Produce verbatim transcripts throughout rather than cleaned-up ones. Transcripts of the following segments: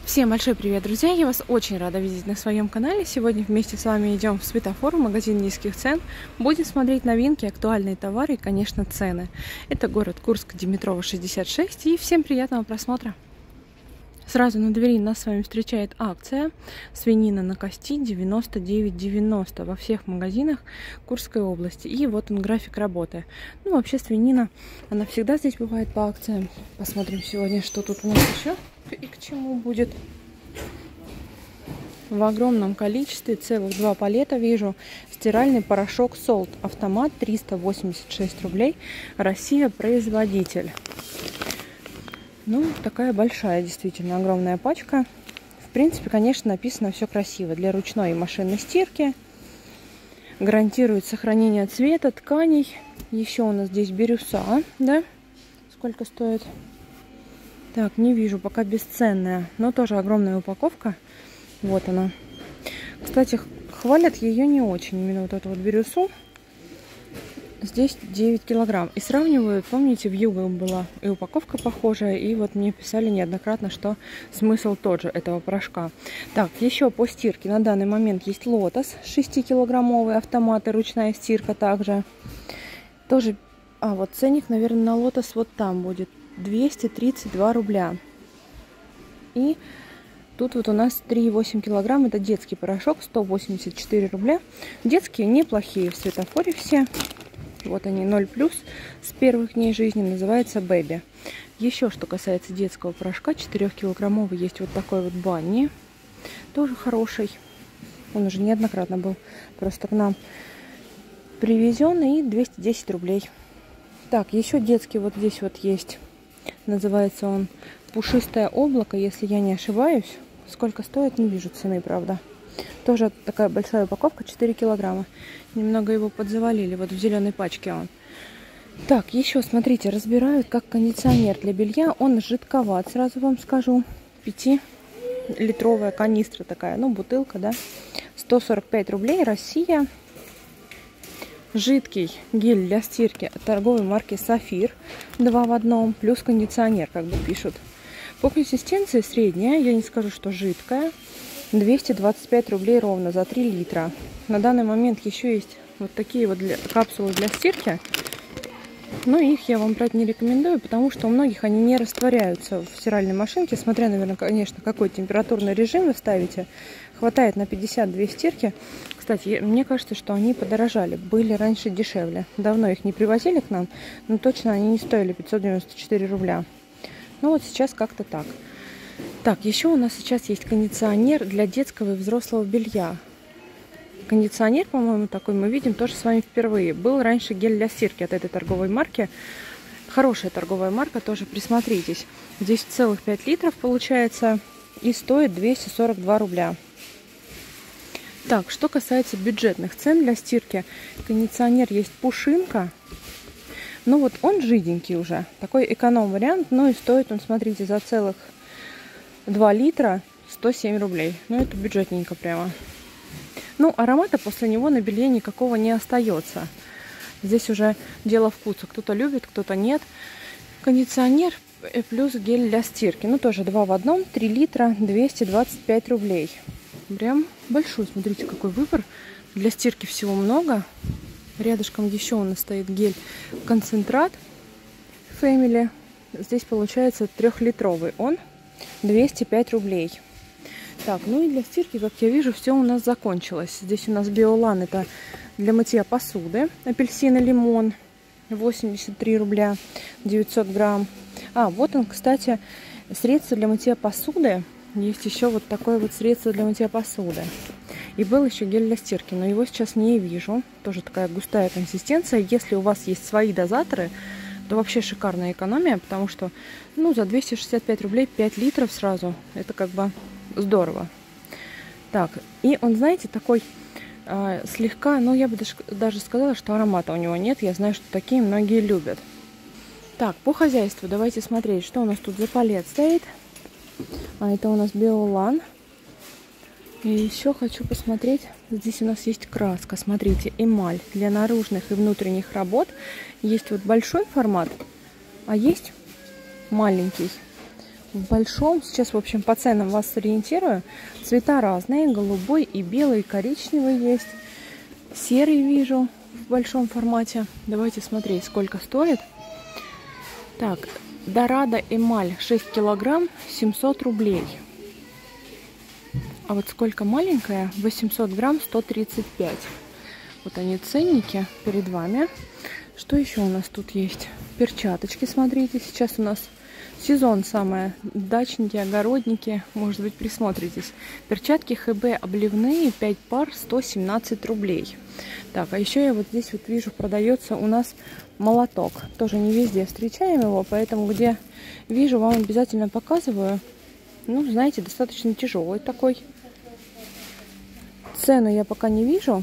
Всем большой привет, друзья! Я вас очень рада видеть на своем канале. Сегодня вместе с вами идем в Светофор, магазин низких цен. Будем смотреть новинки, актуальные товары и, конечно, цены. Это город Курск, Димитрова, шестьдесят шесть. И всем приятного просмотра! Сразу на двери нас с вами встречает акция свинина на кости девяносто девять девяносто во всех магазинах Курской области. И вот он график работы. Ну, вообще свинина, она всегда здесь бывает по акциям. Посмотрим сегодня, что тут у нас еще и к чему будет. В огромном количестве, целых два палета вижу. Стиральный порошок Солт автомат, триста восемьдесят шесть рублей. Россия, производитель. Ну, такая большая, действительно, огромная пачка. В принципе, конечно, написано все красиво. Для ручной и машинной стирки. Гарантирует сохранение цвета, тканей. Еще у нас здесь бирюса, да? Сколько стоит? Так, не вижу, пока бесценная. Но тоже огромная упаковка. Вот она. Кстати, хвалят ее не очень. Именно вот эту вот бирюсу. Здесь девять килограмм. И сравнивают, помните, в Юго была и упаковка похожая. И вот мне писали неоднократно, что смысл тот же этого порошка. Так, еще по стирке. На данный момент есть Лотос. шестикилограммовый автомат и ручная стирка также. Тоже, а вот ценник, наверное, на Лотос вот там будет. двести тридцать два рубля. И тут вот у нас три и восемь килограмм. Это детский порошок, сто восемьдесят четыре рубля. Детские неплохие в Светофоре все. Вот они, ноль плюс, с первых дней жизни, называется Бэби. Еще что касается детского порошка, четырехкилограммовый есть вот такой вот Банни. Тоже хороший. Он уже неоднократно был просто к нам привезен. И двести десять рублей. Так, еще детский вот здесь вот есть. Называется он Пушистое облако, если я не ошибаюсь. Сколько стоит, не вижу цены, правда. Тоже такая большая упаковка, четыре килограмма. Немного его подзавалили, вот в зеленой пачке он. Так, еще, смотрите, разбирают как кондиционер для белья. Он жидковат, сразу вам скажу. пятилитровая канистра такая, ну, бутылка, да. сто сорок пять рублей, Россия. Жидкий гель для стирки от торговой марки Сафир. Два в одном, плюс кондиционер, как бы пишут. По консистенции средняя, я не скажу, что жидкая. двести двадцать пять рублей ровно за три литра. На данный момент еще есть вот такие вот для, капсулы для стирки. Но их я вам брать не рекомендую, потому что у многих они не растворяются в стиральной машинке. Смотря, наверное, конечно, какой температурный режим вы ставите. Хватает на пятьдесят две стирки. Кстати, мне кажется, что они подорожали. Были раньше дешевле. Давно их не привозили к нам, но точно они не стоили пятьсот девяносто четыре рубля. Ну вот сейчас как-то так. Так, еще у нас сейчас есть кондиционер для детского и взрослого белья. Кондиционер, по-моему, такой мы видим тоже с вами впервые. Был раньше гель для стирки от этой торговой марки. Хорошая торговая марка, тоже присмотритесь. Здесь целых пять литров получается и стоит двести сорок два рубля. Так, что касается бюджетных цен для стирки. Кондиционер есть Пушинка. Ну вот он жиденький уже. Такой эконом-вариант. Ну и стоит он, смотрите, за целых два литра сто семь рублей. Ну, это бюджетненько прямо. Ну, аромата после него на белье никакого не остается. Здесь уже дело вкуса. Кто-то любит, кто-то нет. Кондиционер плюс гель для стирки. Ну, тоже два в одном. три литра, двести двадцать пять рублей. Прям большой. Смотрите, какой выбор. Для стирки всего много. Рядышком еще у нас стоит гель концентрат Family. Здесь получается трехлитровый он. двести пять рублей. Так, ну и для стирки, как я вижу, все у нас закончилось. Здесь у нас Биолан, это для мытья посуды. Апельсин и лимон. восемьдесят три рубля, девятьсот грамм. А, вот он, кстати, средство для мытья посуды. Есть еще вот такое вот средство для мытья посуды. И был еще гель для стирки, но его сейчас не вижу. Тоже такая густая консистенция. Если у вас есть свои дозаторы, то вообще шикарная экономия, потому что, ну, за двести шестьдесят пять рублей пять литров сразу. Это как бы здорово. Так, и он, знаете, такой э, слегка, ну, я бы даже, даже сказала, что аромата у него нет. Я знаю, что такие многие любят. Так, по хозяйству давайте смотреть, что у нас тут за палет стоит. А это у нас Биолан. И еще хочу посмотреть, здесь у нас есть краска, смотрите, эмаль для наружных и внутренних работ. Есть вот большой формат, а есть маленький. в большом. Сейчас, в общем, по ценам вас сориентирую. Цвета разные. Голубой и белый, и коричневый есть. Серый вижу в большом формате. Давайте смотреть, сколько стоит. Так, Дорадо эмаль шесть килограмм, семьсот рублей. А вот сколько маленькая, восемьсот грамм, сто тридцать пять. Вот они ценники перед вами. Что еще у нас тут есть? Перчаточки, смотрите, сейчас у нас сезон самое. Дачники, огородники, может быть, присмотритесь. Перчатки ха бэ обливные, пять пар, сто семнадцать рублей. Так, а еще я вот здесь вот вижу, продается у нас молоток. Тоже не везде встречаем его, поэтому где вижу, вам обязательно показываю. Ну, знаете, достаточно тяжелый такой. Цену я пока не вижу,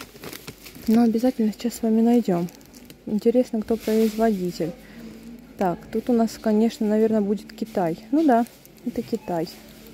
но обязательно сейчас с вами найдем. Интересно, кто производитель. Так, тут у нас, конечно, наверное, будет Китай. Ну да, это Китай.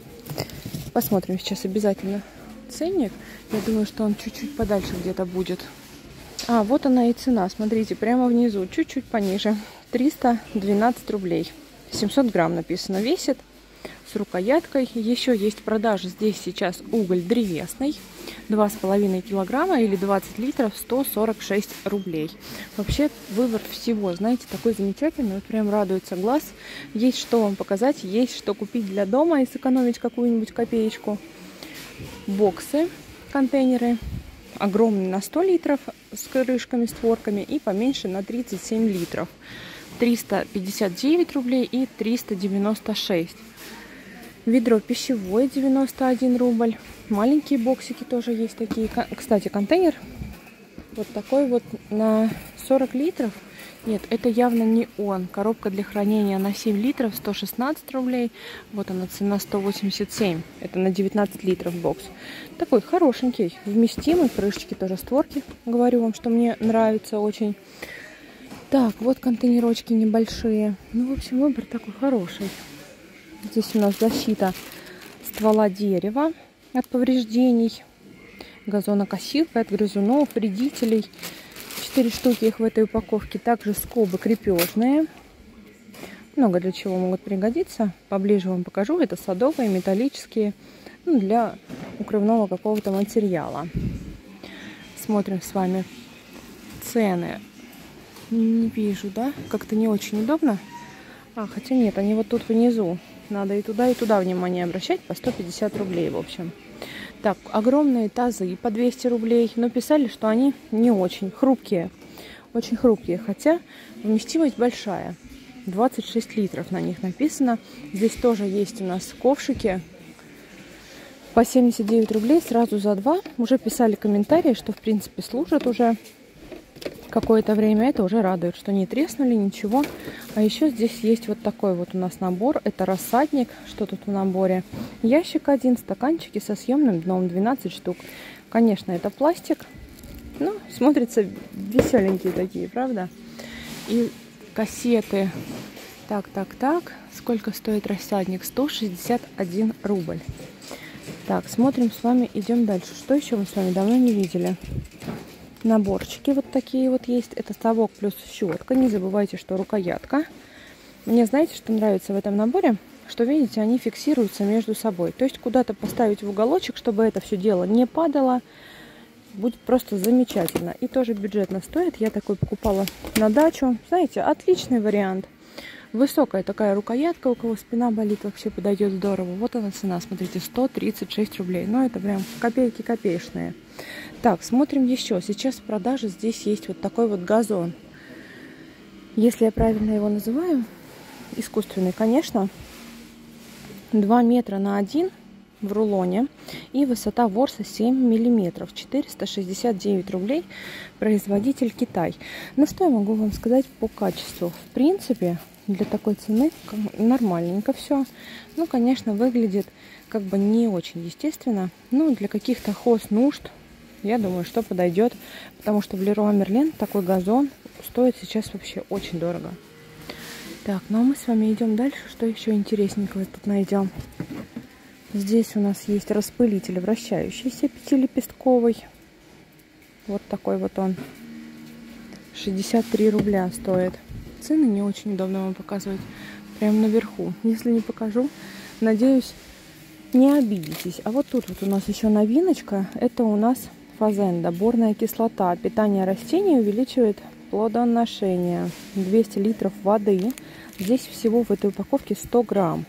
Посмотрим сейчас обязательно ценник. Я думаю, что он чуть-чуть подальше где-то будет. А, вот она и цена. Смотрите, прямо внизу, чуть-чуть пониже. триста двенадцать рублей. семьсот грамм написано, весит. С рукояткой. Еще есть в продаже здесь сейчас уголь древесный. два с половиной килограмма или двадцать литров, сто сорок шесть рублей. Вообще выбор всего, знаете, такой замечательный. Вот прям радуется глаз. Есть что вам показать, есть что купить для дома и сэкономить какую-нибудь копеечку. Боксы, контейнеры. Огромный на сто литров с крышками, створками и поменьше на тридцать семь литров. триста пятьдесят девять рублей и триста девяносто шесть. Ведро пищевое девяносто один рубль. Маленькие боксики тоже есть такие. Кстати, контейнер вот такой вот на сорок литров. Нет, это явно не он. Коробка для хранения на семь литров, сто шестнадцать рублей. Вот она, цена сто восемьдесят семь. Это на девятнадцать литров бокс. Такой хорошенький, вместимый. Крышечки тоже, створки. Говорю вам, что мне нравится очень. Так, вот контейнерочки небольшие. Ну, в общем, выбор такой хороший. Здесь у нас защита ствола дерева от повреждений, газонокосилка от грызунов, вредителей. Четыре штуки их в этой упаковке. Также скобы крепежные. Много для чего могут пригодиться. Поближе вам покажу. Это садовые, металлические, ну, для укрывного какого-то материала. Смотрим с вами цены. Не вижу, да? Как-то не очень удобно. А, хотя нет, они вот тут внизу. Надо и туда, и туда внимание обращать. По сто пятьдесят рублей, в общем. Так, огромные тазы по двести рублей. Но писали, что они не очень хрупкие. Очень хрупкие. Хотя вместимость большая. двадцать шесть литров на них написано. Здесь тоже есть у нас ковшики. По семьдесят девять рублей сразу за два. Уже писали комментарии, что в принципе служат уже какое-то время. Это уже радует, что не треснули, ничего. А еще здесь есть вот такой вот у нас набор. Это рассадник. Что тут в наборе? Ящик один, стаканчики со съемным дном, двенадцать штук. Конечно, это пластик. Ну, смотрится веселенькие такие, правда? И кассеты. Так, так, так. Сколько стоит рассадник? сто шестьдесят один рубль. Так, смотрим с вами, идем дальше. Что еще мы с вами давно не видели? Наборчики вот такие вот есть. Это совок плюс щетка. Не забывайте, что рукоятка. Мне, знаете, что нравится в этом наборе? Что, видите, они фиксируются между собой. То есть куда-то поставить в уголочек, чтобы это все дело не падало. Будет просто замечательно. И тоже бюджетно стоит. Я такой покупала на дачу. Знаете, отличный вариант. Высокая такая рукоятка. У кого спина болит, вообще подойдет здорово. Вот она цена, смотрите, сто тридцать шесть рублей. Ну, это прям копейки копеечные. Так, смотрим еще. Сейчас в продаже здесь есть вот такой вот газон. Если я правильно его называю, искусственный, конечно. два метра на один в рулоне. И высота ворса семь миллиметров. четыреста шестьдесят девять рублей. Производитель Китай. Ну, что я могу вам сказать по качеству? В принципе, для такой цены нормальненько все. Ну, конечно, выглядит как бы не очень естественно. Ну, для каких-то хоз-нужд, я думаю, что подойдет. Потому что в Леруа Мерлен такой газон стоит сейчас вообще очень дорого. Так, ну а мы с вами идем дальше. Что еще интересненького тут найдем? Здесь у нас есть распылитель вращающийся, пятилепестковый. Вот такой вот он. шестьдесят три рубля стоит. Цены не очень удобно вам показывать. Прям наверху. Если не покажу, надеюсь, не обидитесь. А вот тут вот у нас еще новиночка. Это у нас фазенда. Борная кислота. Питание растений увеличивает плодоношение. двести литров воды. Здесь всего в этой упаковке сто грамм.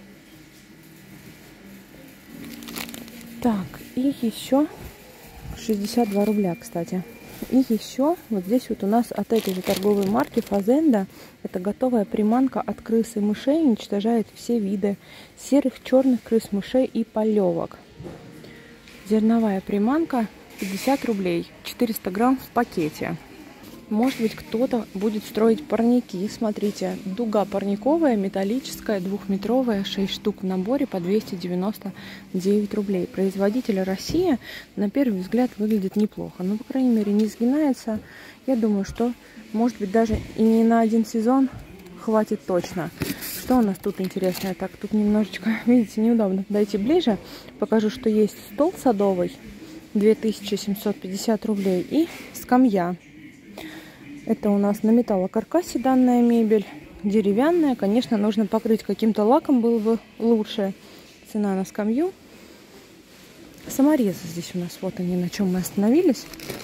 Так, и еще шестьдесят два рубля, кстати. И еще вот здесь вот у нас от этой же торговой марки Фазенда. Это готовая приманка от крыс и мышей. Уничтожает все виды серых, черных крыс, мышей и полевок. Зерновая приманка пятьдесят рублей. четыреста грамм в пакете. Может быть, кто-то будет строить парники. Смотрите, дуга парниковая, металлическая, двухметровая, шесть штук в наборе по двести девяносто девять рублей. Производитель Россия, на первый взгляд, выглядит неплохо. Но, по крайней мере, не сгинается. Я думаю, что, может быть, даже и не на один сезон хватит точно. Что у нас тут интересное? Так, тут немножечко, видите, неудобно. Дайте ближе. Покажу, что есть стол садовый. две тысячи семьсот пятьдесят рублей. И скамья. Это у нас на металлокаркасе данная мебель. Деревянная. Конечно, нужно покрыть каким-то лаком, было бы лучше. Цена на скамью. Саморезы здесь у нас. Вот они, на чем мы остановились.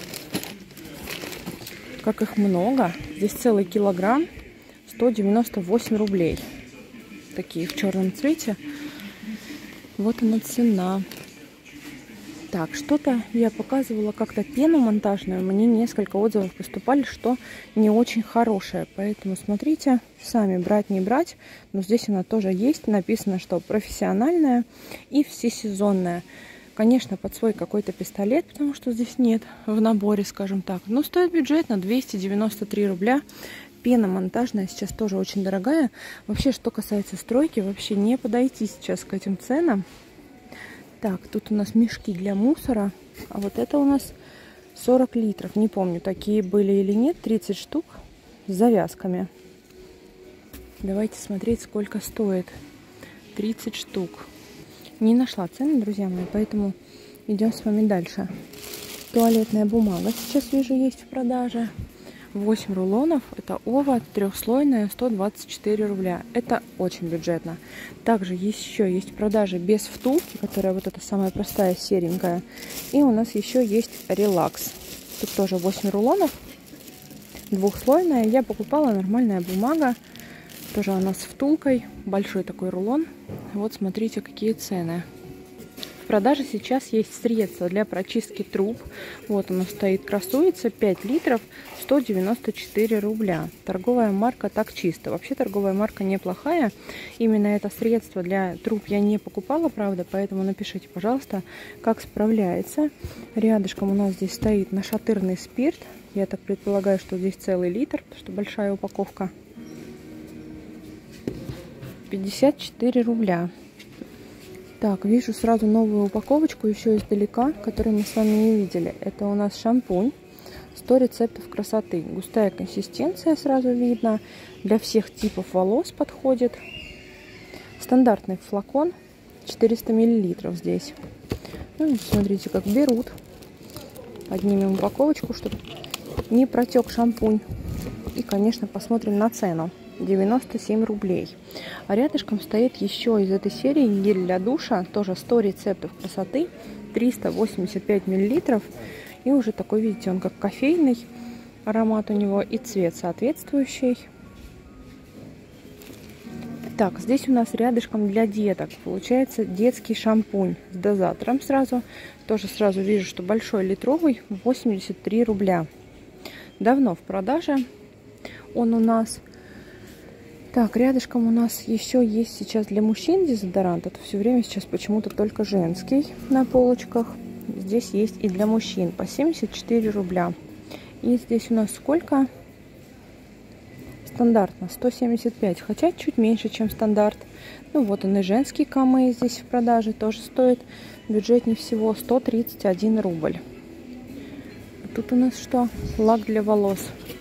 Как их много. Здесь целый килограмм. сто девяносто восемь рублей. Такие в черном цвете. Вот она цена. Так, что-то я показывала как-то пену монтажную. Мне несколько отзывов поступали, что не очень хорошая. Поэтому смотрите, сами брать не брать. Но здесь она тоже есть. Написано, что профессиональная и всесезонная. Конечно, под свой какой-то пистолет, потому что здесь нет в наборе, скажем так. Но стоит бюджетно двести девяносто три рубля. Пена монтажная сейчас тоже очень дорогая. Вообще, что касается стройки, вообще не подойти сейчас к этим ценам. Так, тут у нас мешки для мусора. А вот это у нас сорок литров. Не помню, такие были или нет. тридцать штук с завязками. Давайте смотреть, сколько стоит. тридцать штук. Не нашла цены, друзья мои, поэтому идем с вами дальше. Туалетная бумага сейчас вижу есть в продаже. восемь рулонов. Это ова трехслойная, сто двадцать четыре рубля. Это очень бюджетно. Также еще есть в продаже без втулки, которая вот эта самая простая, серенькая. И у нас еще есть релакс. Тут тоже восемь рулонов. Двухслойная. Я покупала, нормальная бумага. Тоже она с втулкой. Большой такой рулон. Вот смотрите, какие цены. В продаже сейчас есть средства для прочистки труб. Вот оно стоит, красуется. пять литров, сто девяносто четыре рубля. Торговая марка «Так чисто». Вообще торговая марка неплохая. Именно это средство для труб я не покупала, правда. Поэтому напишите, пожалуйста, как справляется. Рядышком у нас здесь стоит нашатырный спирт. Я так предполагаю, что здесь целый литр, потому что большая упаковка. пятьдесят четыре рубля. Так, вижу сразу новую упаковочку еще издалека, которую мы с вами не видели. Это у нас шампунь. сто рецептов красоты. Густая консистенция сразу видно. Для всех типов волос подходит. Стандартный флакон. четыреста миллилитров здесь. Ну, смотрите, как берут. Поднимем упаковочку, чтобы не протек шампунь. И, конечно, посмотрим на цену. девяносто семь рублей. А рядышком стоит еще из этой серии гель для душа. Тоже сто рецептов красоты. триста восемьдесят пять миллилитров. И уже такой, видите, он как кофейный. Аромат у него и цвет соответствующий. Так, здесь у нас рядышком для деток. Получается детский шампунь с дозатором сразу. Тоже сразу вижу, что большой литровый. восемьдесят три рубля. Давно в продаже. Он у нас... Так, рядышком у нас еще есть сейчас для мужчин дезодорант. Это все время сейчас почему-то только женский на полочках. Здесь есть и для мужчин по семьдесят четыре рубля. И здесь у нас сколько? Стандартно сто семьдесят пять, хотя чуть меньше, чем стандарт. Ну вот он и женский камей здесь в продаже. Тоже стоит бюджетнее всего сто тридцать один рубль. А тут у нас что? Лак для волос.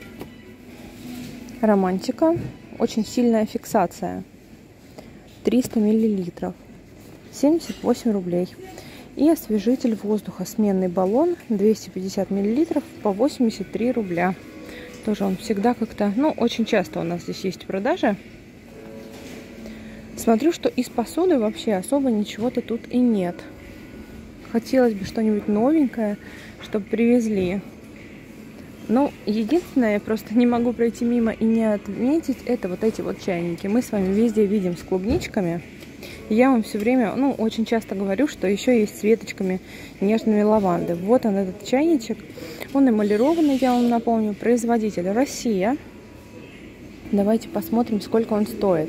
Романтика. Очень сильная фиксация. триста миллилитров. семьдесят восемь рублей. И освежитель воздуха. Сменный баллон. двести пятьдесят миллилитров по восемьдесят три рубля. Тоже он всегда как-то... Ну, очень часто у нас здесь есть в продаже. Смотрю, что из посуды вообще особо ничего-то тут и нет. Хотелось бы что-нибудь новенькое, чтобы привезли. Ну, единственное, я просто не могу пройти мимо и не отметить, это вот эти вот чайники. Мы с вами везде видим с клубничками. И я вам все время, ну, очень часто говорю, что еще есть с веточками нежными лаванды. Вот он, этот чайничек. Он эмалированный, я вам напомню. Производитель Россия. Давайте посмотрим, сколько он стоит.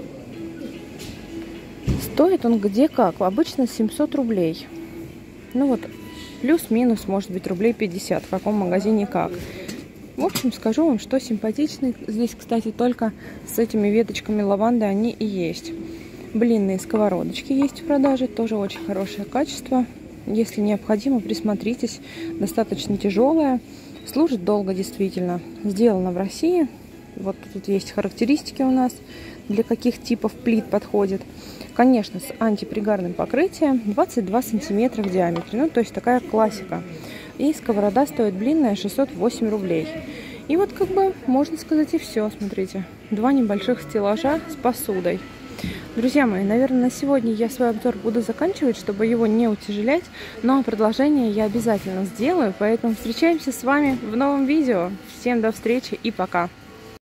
Стоит он где как? Обычно семьсот рублей. Ну вот, плюс-минус, может быть, рублей пятьдесят. В каком магазине как. В общем, скажу вам, что симпатичный. Здесь, кстати, только с этими веточками лаванды они и есть. Блинные сковородочки есть в продаже. Тоже очень хорошее качество. Если необходимо, присмотритесь. Достаточно тяжелая. Служит долго, действительно. Сделано в России. Вот тут есть характеристики у нас, для каких типов плит подходит. Конечно, с антипригарным покрытием, двадцать два сантиметра в диаметре. Ну, то есть такая классика. И сковорода стоит блинная шестьсот восемь рублей. И вот как бы можно сказать и все. Смотрите, два небольших стеллажа с посудой. Друзья мои, наверное, на сегодня я свой обзор буду заканчивать, чтобы его не утяжелять. Но продолжение я обязательно сделаю. Поэтому встречаемся с вами в новом видео. Всем до встречи и пока!